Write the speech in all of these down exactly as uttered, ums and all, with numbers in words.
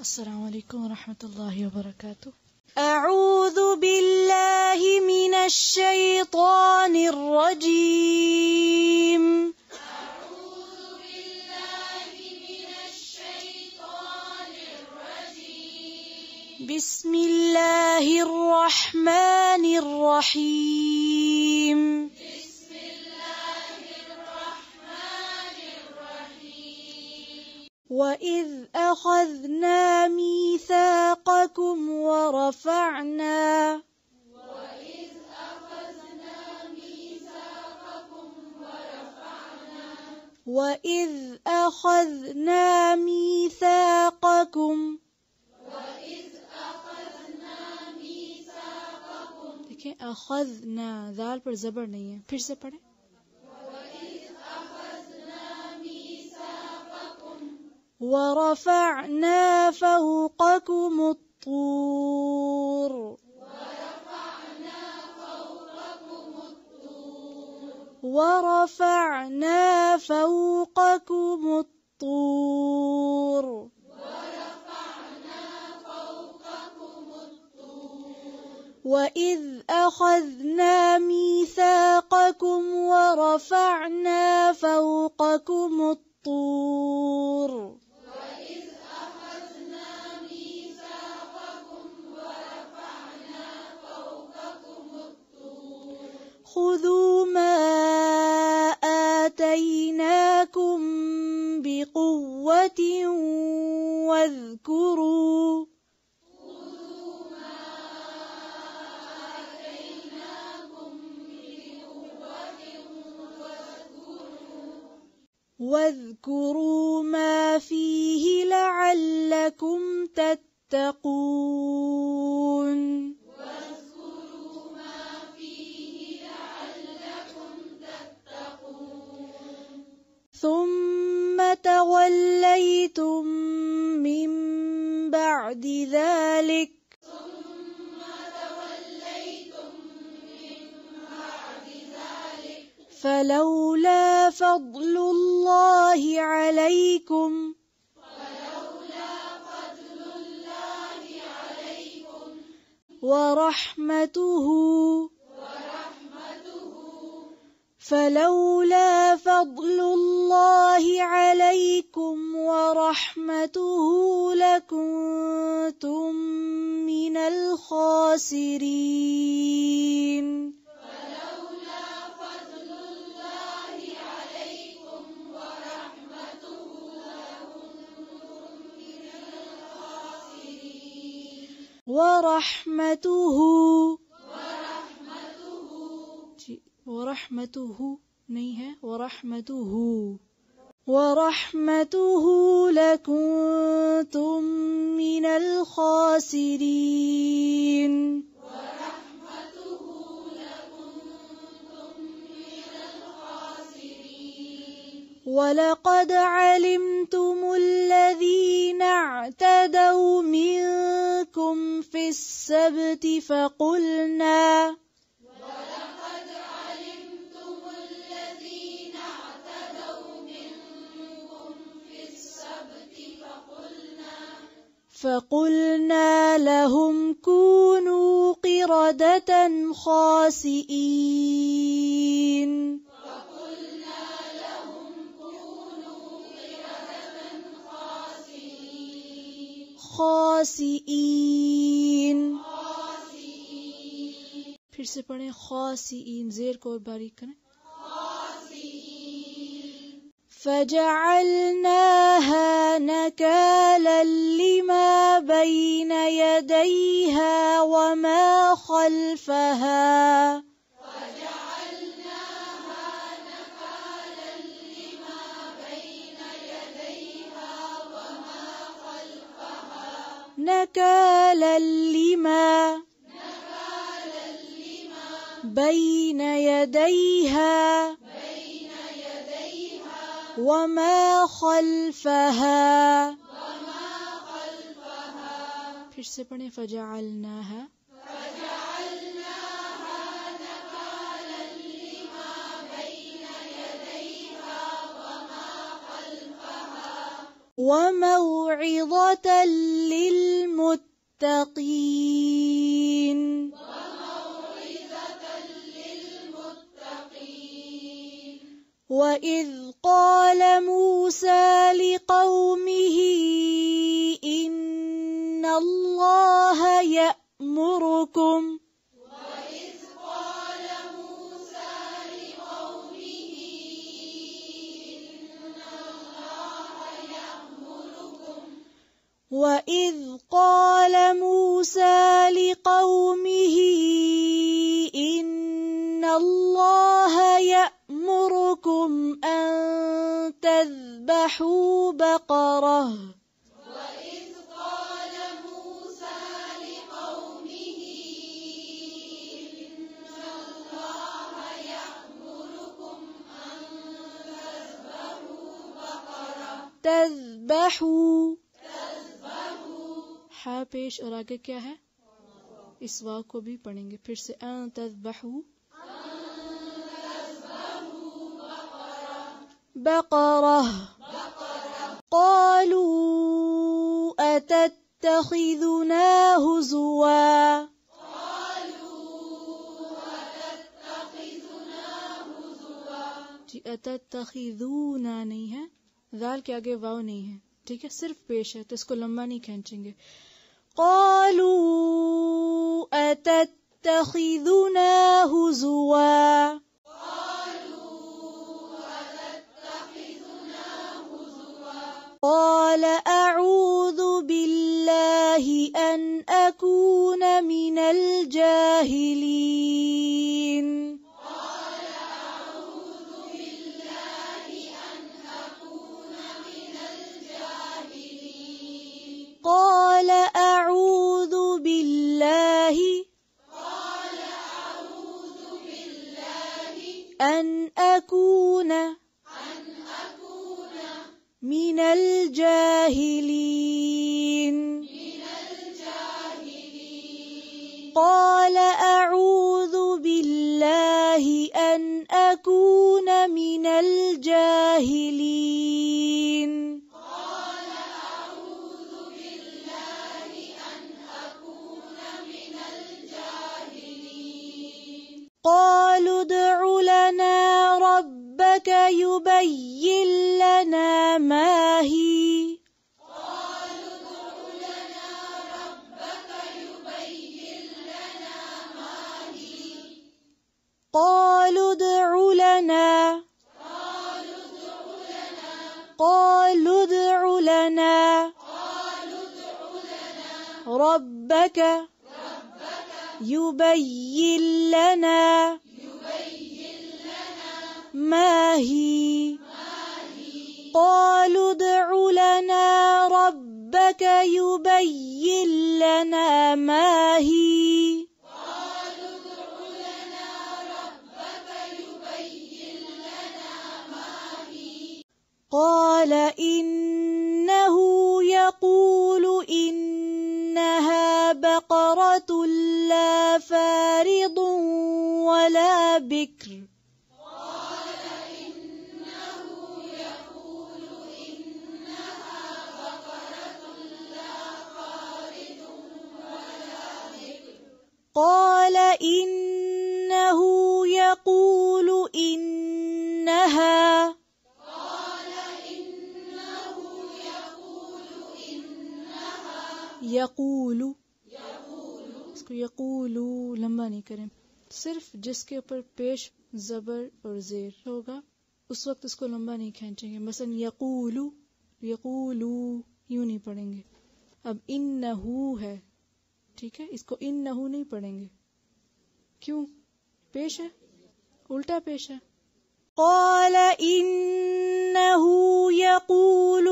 अस्सलामु अलैकुम वरहमतुल्लाहि वबरकातुह। अऊज़ु बिल्लाहि मिनश शैतानिर रजीम। अऊज़ु बिल्लाहि मिनश शैतानिर रजीम। बिस्मिल्लाहिर रहमानिर रहीम। وَإِذْ أَخَذْنَا مِيثَاقَكُمْ وَرَفَعْنَا وَإِذْ أَخَذْنَا مِيثَاقَكُمْ وَرَفَعْنَا وَإِذْ أَخَذْنَا مِيثَاقَكُمْ وَإِذْ أَخَذْنَا مِيثَاقَكُمْ। देखिए अखज़ना दाल पर जबर नहीं है, फिर से पढ़े। وَرَفَعْنَا فَوْقَكُمُ الطُّورَ وَرَفَعْنَا فَوْقَكُمُ الطُّورَ وَرَفَعْنَا فَوْقَكُمُ الطُّورَ وَرَفَعْنَا فَوْقَكُمُ الطُّورَ وَإِذْ أَخَذْنَا مِيثَاقَكُمْ وَرَفَعْنَا فَوْقَكُمُ الطُّورَ وَإِذْ أَخَذْنَا مِيثَاقَكُمْ وَرَفَعْنَا فَوْقَكُمُ الطُّورَ خُذُوا مَا آتَيْنَاكُمْ بِقُوَّةٍ وَاذْكُرُوا خُذُوا مَا آتَيْنَاكُمْ بِقُوَّةٍ وَاذْكُرُوا واذكروا ما فيه لعلكم تتقون واذكروا ما فيه لعلكم تتقون ثم توليتم من بعد ذلك ثم توليتم من بعد ذلك فلولا فضل الله عليكم فلولا فضل الله عليكم ورحمته ورحمته فلولا فضل الله عليكم ورحمته لكنتم من الخاسرين فلولا فضل الله عليكم ورحمته لكنتم من الخاسرين ورحمته ورحمته जी वरहमतुहु नहीं है, वरहमतुहु। ورحمته لكنتم من الخاسرين ورحمته لكنتم من الخاسرين ولقد علمتم الذين اعتدوا منكم في السبت فقلنا ولقد علمتم الذين اعتدوا منكم في السبت فقلنا فقلنا لهم كونوا قردة خاسئين فقلنا لهم كونوا قردة خاسئين خاسئين خاسئين फिर से पढ़े खासीइन, जेर को और बारीक करें। خاسئين فجعلناها نكالا لما بين يديها وما خلفها وجعلناها نكالا لما بين يديها وما خلفها نكالا لما نكالا لما بين يديها بين يديها وما خلفها وما خلفها फिर से पढ़े फजअलनाहा فجعلناها نكالا لما بين يديها وما خلفها وموعظة للمتقين وإذ قال موسى لقومه إن الله يأمركم وإذ قال موسى لقومه إن الله يأمركم وإذ قال موسى لقومه إن الله يأمركم أن تذبحوا بقرة وإذ قال موسى لقومه إن الله يأمركم أن تذبحوا بقرة تذبحوا हा पेश और आगे क्या है? इस वाव को भी पढ़ेंगे फिर से अन तज़बहू بقرة قالوا أتتخذنا هزوا जी अतत्तखिज़ूना नहीं है, दाल के आगे वाव नहीं है, ठीक है, सिर्फ पेश है तो इसको लंबा नहीं खींचेंगे। قالوا أتتخذنا هزوا قال أعوذ بالله أن أكون من الجاهلين قال أعوذ بالله أن أكون من الجاهلين قال أعوذ بالله أن أكون من الجاهلين قالوا ادع لنا ربك يبين لنا ما هي قالوا ادع لنا قالوا ادع لنا ربك يبين لنا ما هي قالوا ادع لنا ربك يبين لنا ما هي قال إنه يقول إنها بقرة لا فارض ولا بكر قال إنه يقول إنها यकूलू, इसको यकूलू लंबा नहीं करें, सिर्फ जिसके ऊपर पेश जबर और जेर होगा उस वक्त इसको लंबा नहीं खींचेंगे। मसलन यकूलू यकूलू यूं नहीं पढ़ेंगे। अब इन्नहू है, ठीक है, इसको इन्नहू नहीं पढ़ेंगे, क्यों? पेश है, उल्टा पेश है। قال إنه يقول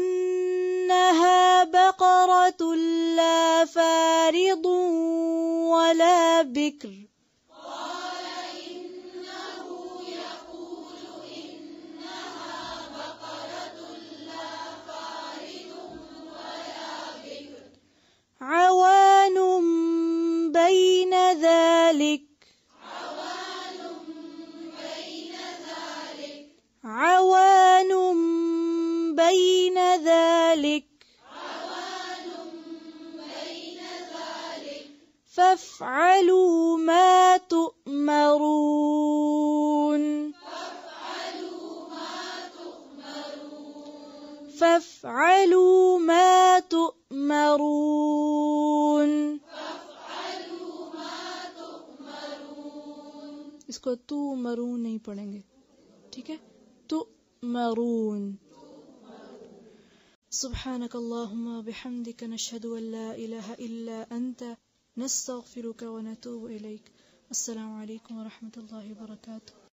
إنها بقرة لا فارض ولا بكر قال إنه يقول إنها بقرة لا فارض ولا بكر عوان بين ذلك عوان بين ذلك फफ़अलू मा तुअमरून फफ़अलू मा तुअमरून इसको तू मरून नहीं पढ़ेंगे, ठीक है? तू मरून। सुब्हानक अल्लाहुम्मा बिहम्दिक नशहदु अन ला इलाहा इल्ला अंता नस्तगफिरुका व नतूबु इलैक। अस्सलामु अलैकुम व रहमतुल्लाहि व बरकातुहू।